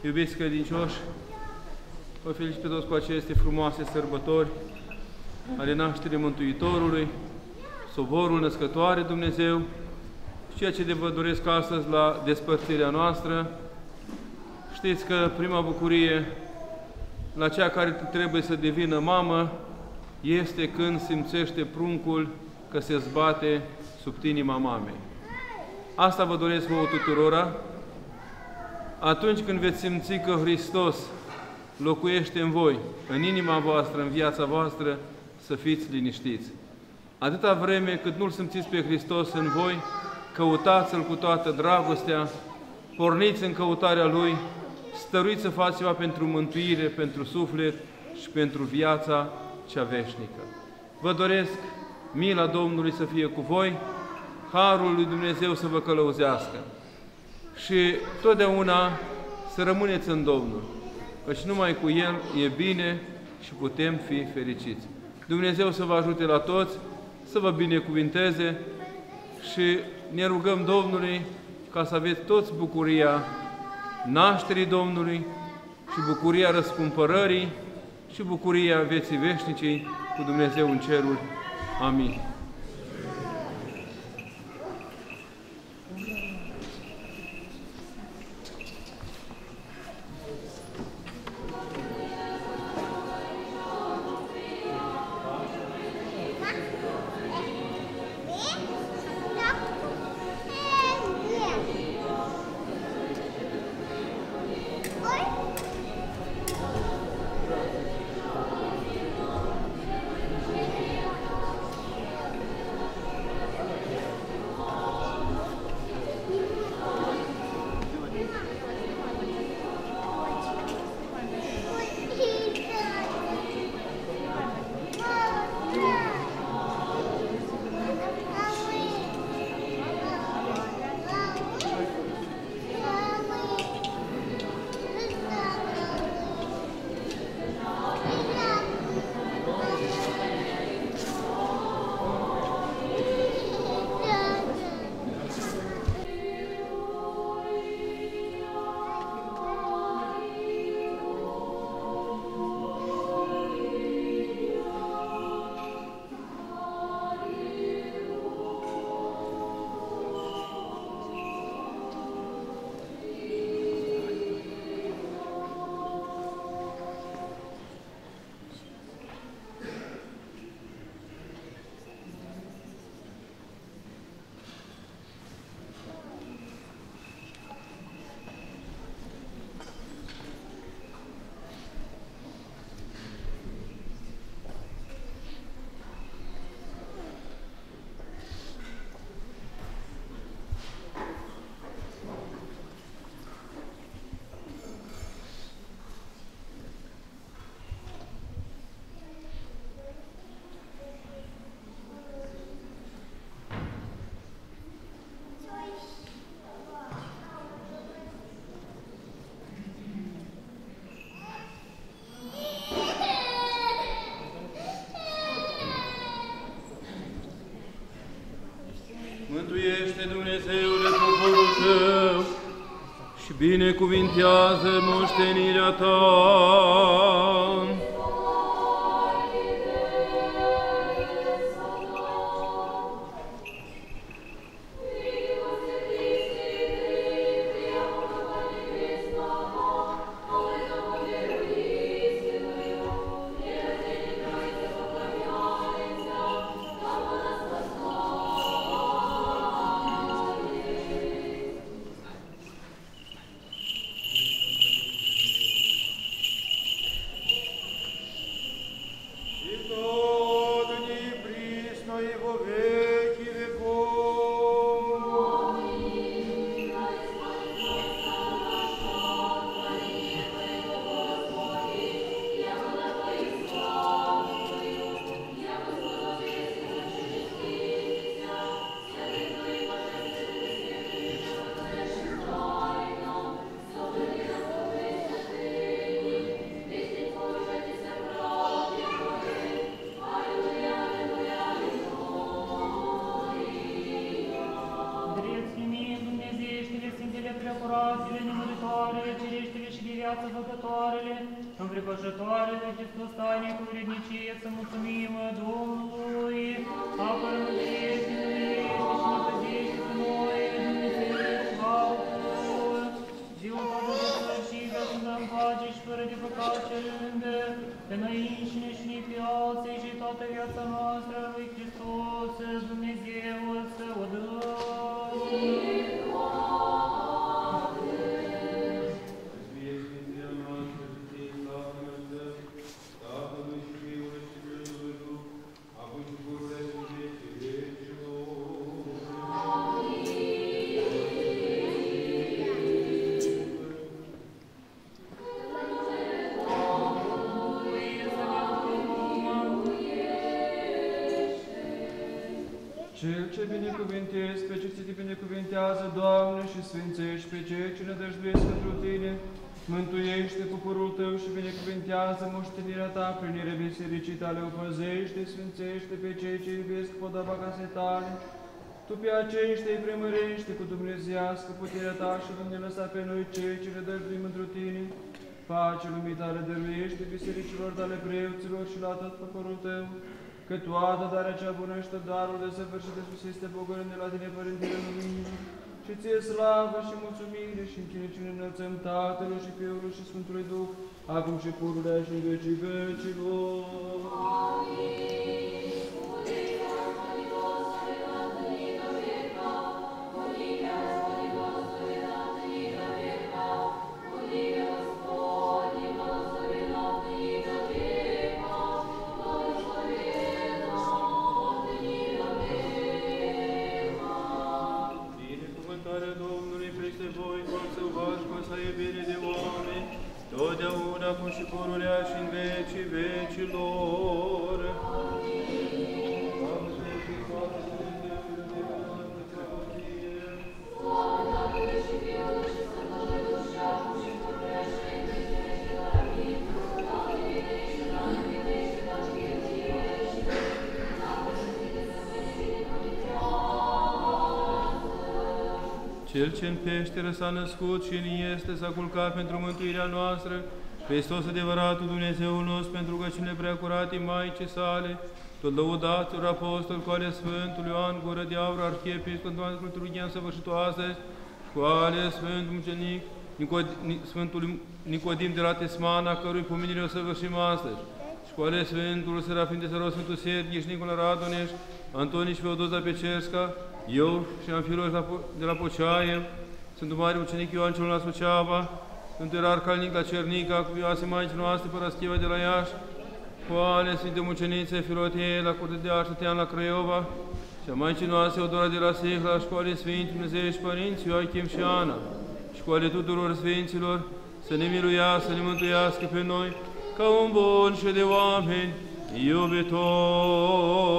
Iubiți credincioși, vă felicit pe toți cu aceste frumoase sărbători ale nașterii Mântuitorului, soborul născătoare Dumnezeu, și ceea ce vă doresc astăzi la despărțirea noastră. Știți că prima bucurie la cea care trebuie să devină mamă este când simțește pruncul că se zbate sub inima mamei. Asta vă doresc vouă tuturora. Atunci când veți simți că Hristos locuiește în voi, în inima voastră, în viața voastră, să fiți liniștiți. Atâta vreme cât nu-L simțiți pe Hristos în voi, căutați-L cu toată dragostea, porniți în căutarea Lui, stăruiți să faceți ceva pentru mântuire, pentru suflet și pentru viața cea veșnică. Vă doresc mila Domnului să fie cu voi, harul lui Dumnezeu să vă călăuzească și totdeauna să rămâneți în Domnul, căci numai cu El e bine și putem fi fericiți. Dumnezeu să vă ajute la toți, să vă binecuvinteze și ne rugăm Domnului ca să aveți toți bucuria nașterii Domnului și bucuria răscumpărării și bucuria vieții veșnice cu Dumnezeu în ceruri. Amin. Mântuiește, Dumnezeule, poporul Tău și binecuvintează moștenirea Ta. viață făcătoarele și înfricoșătoarele Hristos taine cu vrednicie să mulțumim Domnului. Apără mântuiește, miluiește și ne păzește pe noi, Dumnezeu, slavă. Ziua toată de sfârșită, să dăm pace și fără de păcat cerândă, pe noi înșine și ne pe alții și toată viața noastră lui Hristos, Dumnezeu, să o dăm. Cel ce binecuvintezi pe ce ți te binecuvintează, Doamne, și sfințești pe cei ce ne dăjduiesc pentru Tine, mântuiește poporul Tău și binecuvintează moștenirea Ta prin ire bisericii Tale, o păzește, sfințește pe cei ce iubesc podoaba casei Tale, Tu pe aceștia îi premărește cu dumnezeiască puterea Ta și nu ne lăsa pe noi cei ce ne dăjduim întru Tine, pace lumii Tale dăruiește bisericilor Tale preoților și la tot poporul Tău, că toată darea cea bună și tot darul de săvârșit de sus este bogorând de la Tine, Părintele Luminii, și Ție slavă și mulțumire și închinăciune înălțăm Tatălui și Fiului și Sfântului Duh, acum și pururea și în vecii vecilor. Amin. Totdeauna, acum și pururea și în vecii vecilor. Cel ce în peșteră s-a născut și în este s-a culcat pentru mântuirea noastră, Hristos adevăratul Dumnezeul nostru, pentru rugăciunile preacurate Maicii sale, tot lăudaților apostol cu ale Sfântul Ioan Gură de Aur, arhiepiscop Sfântul Liturghia săvârșit-o astăzi, și cu ale Sfântul Mucenic Sfântul Nicodim de la Tismana, cărui pomenire o săvârșim astăzi, și cu ale Sfântul Serafim de Săros, Sfântul Serghii și Nicola Radoneș, Antonie și Feodoza Pecersca, eu și Amfiloș de la Poceaie, Sfântul Mare Ucenic Ioan celul la Suceava, Sfântul Ierarh Calnic la Cernica, cu Ioase Maicii noastre, Părăschiva de la Iași, cu ale Sfinte Mucenițe Filotee la Curte de Arș, Tătean la Craiova, și a Maicii noastre Odora de la Sihla, și cu ale Sfinți Dumnezeu și Părinți Ioachim și Ana, și cu ale tuturor Sfinților, să ne miluiască, să ne mântuiască pe noi, ca un bun și de oameni iubitori.